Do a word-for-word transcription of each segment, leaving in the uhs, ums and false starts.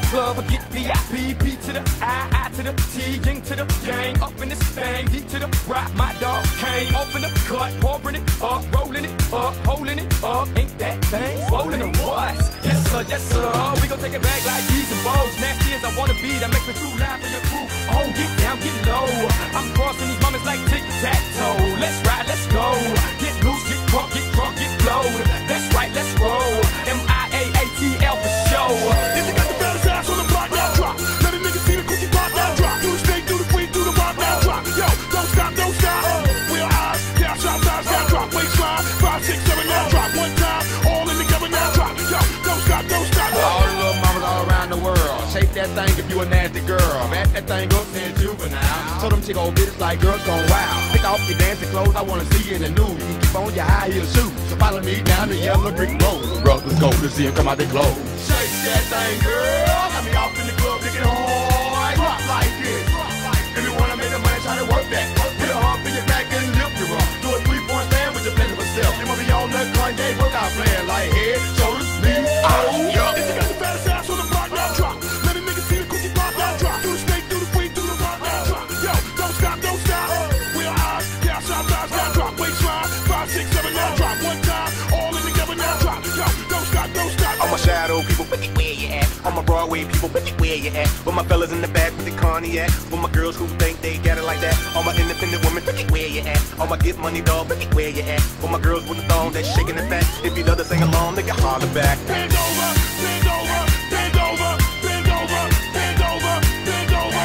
club, I get V I P, P to the I, I to the T, Ying to the gang, up in this thing, D to the rock, my dog came, open the cut, pouring it up, rolling it up, holding it up, ain't that thing swollen or what? Yes sir, yes sir, we gon' take it back like these and balls, nasty as I wanna be, that makes me too loud for your crew. Oh, get down, get low, I'm crossing these moments like tic-tac-toe, let's ride, let's go, get loose, get drunk, get drunk, get blowed, that's right, let's roll, M I A A T L for show. If you got the baddest ass on the block, now drop. Let a nigga see the cookie pop, now drop. Do the snake, do the freak, do the rock, now drop. Yo, don't stop, don't stop. We're eyes, down, shot, size, now drop. Waistline, five, six, seven, now drop. One time, all in together, now drop. Yo, don't stop, don't stop. All the little mamas all around the world, shake that thing if you a nasty girl. Back that thing up and juvenile. Told them chick old bitches like girls gone wild. Pick off your dancing clothes, I wanna see you in the nude. You keep on your high heel shoes, so follow me down the yellow brick road. Brothers go to see him come out their clothes. Shake that thing, girl. Got me off in the club, looking hard. Drop like this. If you wanna make the money, try to work that. Hit a hump in your back and lift your rump. Do a three-point stand with your pleasure self. You wanna be on that Kanye workout plan like head, shoulders, knees, oh, yeah. If you got the baddest ass on the block, now drop. Let a nigga see the cookie pop, now drop. Do the snake, do the freak, do the rock, now drop. Yo, don't stop, don't stop. We're eyes, down, shot, size, now drop. Waistline, five, six, seven, now drop. One time, all in together, now drop. Yo, don't stop, don't stop. All my shadow people, pick it where you at. All my Broadway people, pick it where you at. With my fellas in the back with the cognac. With my girls who think they got it like that. All my independent women, pick it where you at. All my get money dog, pick it where you at. With my girls with the thong that's shaking the back. If you love to sing along, nigga holler back. Bend over, bend over, bend over, bend over, bend over, bend over.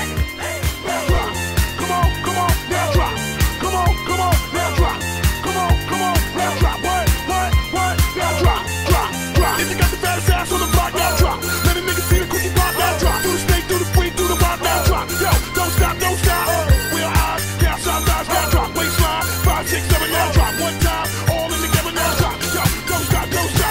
Now drop. Come on, come on, now drop. Come on, come on, now drop. Come on, come on, now drop. What, what, what? Now drop, drop, drop. If you got the baddest ass on the block, now drop. Let a nigga see the cookie pop, now drop. Do the snake, do the freak, do the rock, now drop. Yo, don't stop, don't stop. We're eyes, down, shot, size, now drop. Waistline, five, six, seven, now drop. One time, all in together, now drop. Yo, don't stop, don't stop.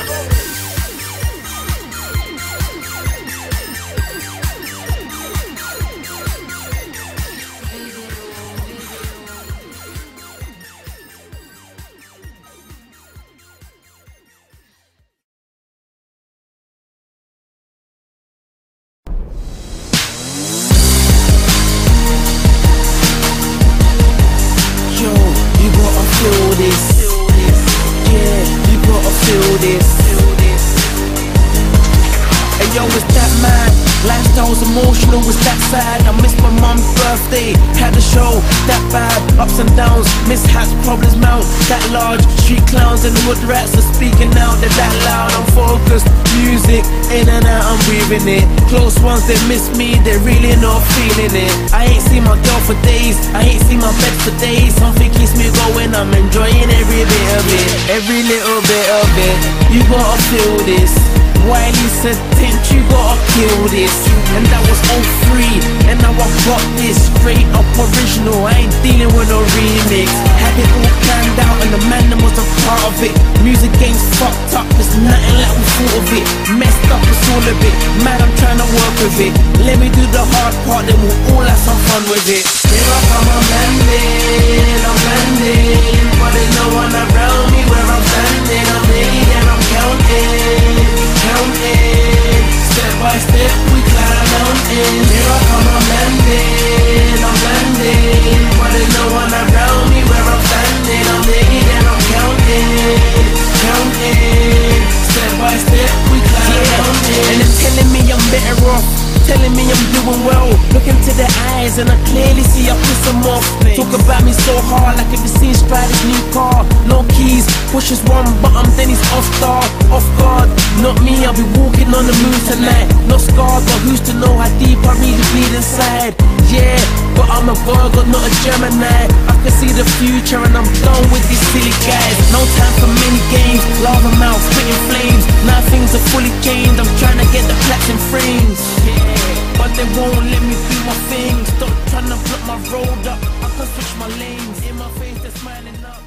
Yo, it's that mad. Lifestyle's emotional, it's that sad. I missed my mum's birthday, had a show that bad. Ups and downs, mishaps, problems mount. That large, street clowns and hood rats are speaking out. They're that loud, I'm focused. Music, in and out, I'm breathing it. Close ones, they miss me, they're really not feeling it. I ain't seen my girl for days, I ain't seen my bed for days. Something keeps me going, I'm enjoying every bit of it. Every little bit of it. You gotta feel this. Wiley said, Tint, you gotta kill this. And that was oh three, and now I got this. Straight up original, I ain't dealing with no remix. Had it all planned out and the man that was a part of it. Music game's fucked up, there's nothing like we thought of it. Messed up, it's all a bit mad, I'm trying to work with it. Let me do the hard part, then we'll all have some fun with it. Here I come, I'm landing, I'm landing. But there's no one around me where I'm standing. I'm ready and I'm counting, counting. Step by step, we climb a mountain. Here I come, I'm landing, I'm landing. But there's no one around me where I'm standing. I'm ready and I'm counting, counting. Step by step, we climb a mountain. And it's telling me I'm better off, telling me I'm doing well. Look into their eyes and I clearly see I piss them off. Talk about me so hard like if you seen Strider's new car. No keys, pushes one button then he's off star, off guard. Not me, I'll be walking on the moon tonight. No scars, but who's to know how deep I really bleed inside. Yeah, but I'm a Virgo, not a Gemini. I can see the future and I'm done with these silly guys. No time for many games, lava mouth, spitting flames. Now things are fully changed, I'm trying to get the platinum frames. Yeah, but they won't let me do my thing. Stop trying to block my road up, I can switch my lanes. In my face they're smiling up.